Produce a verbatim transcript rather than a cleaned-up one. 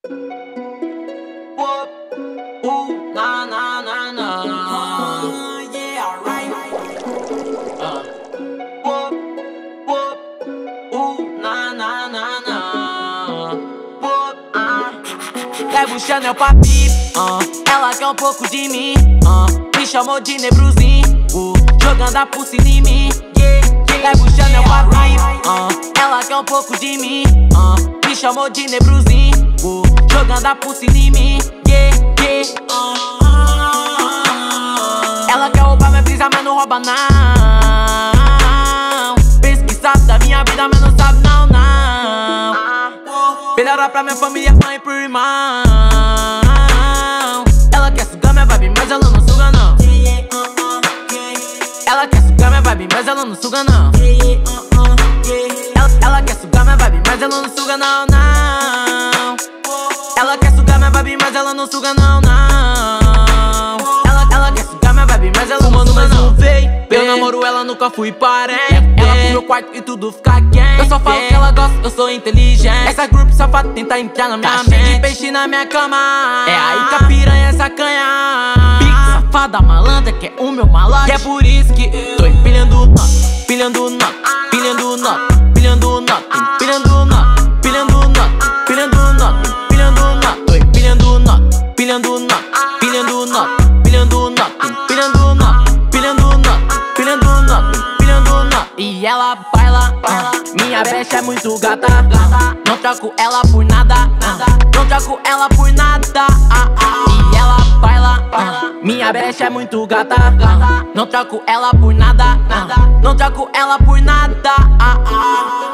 Whoop, ooh, na na na na. Uh, yeah, alright. Uh. Whoop, whoop, ooh, na na na na. Whoop, ah. Levo o Chanel pra Pip, uh. Ela quer um pouco de mim, uh. Me chamou de Nebruzinho, uh. Jogando a pulsina em mim, yeah, yeah. Levo o Chanel pra Pip, uh. Ela quer um pouco de mim, uh. Me chamou de Nebruzinho, uh. Jogando a pulsina em mim, yeah, yeah, uh. Ela quer roubar minha brisa, mas não rouba não. Pesquisar da minha vida, mas não sabe não, não. Melhora pra minha família, mãe pro irmão. Ela quer sugar minha vibe, mas ela não suga não. Ela quer sugar minha vibe, mas ela não suga não. Ela, ela quer sugar minha vibe, mas ela não suga não, não. Ela quer sugar minha vibe, mas ela não suga não, não. Ela, ela quer sugar minha vibe, mas ela não suga não. Eu namoro ela, nunca fui parente. Ela pro meu quarto e tudo fica quente. Eu só falo que ela gosta, eu sou inteligente. Essa grupo safado tenta entrar na minha mente. Cheio de peixe na minha cama. É aí que a piranha sacanha. Pique safada malandra, que é o meu malote. E é por isso que eu tô empilhando nota, pilhando nota, pilhando nota, pilhando nota, pilhando nota, pilhando nota, pilhando nota, pilhando nota. Tô empilhando nota, pilhando nota, pilhando nota, pilhando nota, pilhando nota, pilhando nota, pilhando nota, pilhando nota. E ela baila, uh, minha besta é muito gata, uh, não troco ela por nada, uh, não troco ela por nada, uh, uh. E ela baila, uh, minha besta é muito gata, uh, não troco ela por nada, uh, não troco ela por nada, uh, uh.